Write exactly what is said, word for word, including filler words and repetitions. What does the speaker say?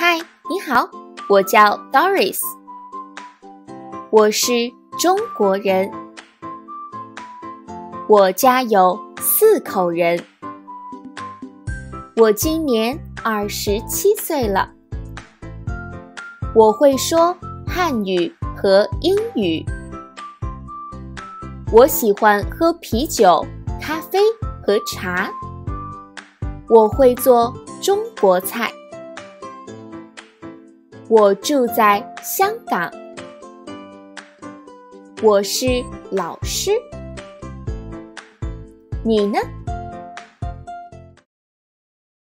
嗨，你好，我叫 Doris， 我是中国人，我家有四口人，我今年二十七岁了，我会说汉语和英语，我喜欢喝啤酒、咖啡和茶，我会做中国菜。我住在香港，我是老师。你呢？